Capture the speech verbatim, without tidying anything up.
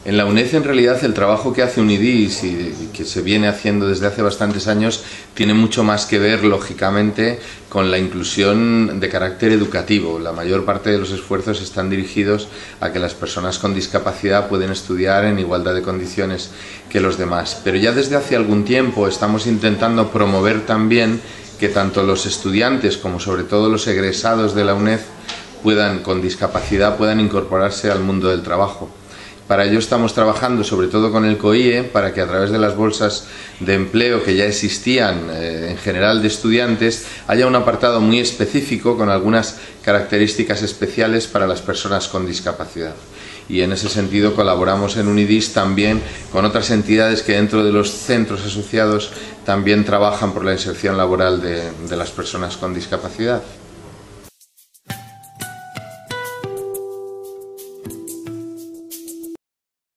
En la UNED, en realidad, el trabajo que hace UNIDIS y que se viene haciendo desde hace bastantes años tiene mucho más que ver, lógicamente, con la inclusión de carácter educativo. La mayor parte de los esfuerzos están dirigidos a que las personas con discapacidad pueden estudiar en igualdad de condiciones que los demás. Pero ya desde hace algún tiempo estamos intentando promover también que tanto los estudiantes como sobre todo los egresados de la UNED puedan, con discapacidad puedan incorporarse al mundo del trabajo. Para ello estamos trabajando sobre todo con el COIE para que a través de las bolsas de empleo que ya existían eh, en general de estudiantes haya un apartado muy específico con algunas características especiales para las personas con discapacidad. Y en ese sentido colaboramos en UNIDIS también con otras entidades que dentro de los centros asociados también trabajan por la inserción laboral de, de las personas con discapacidad.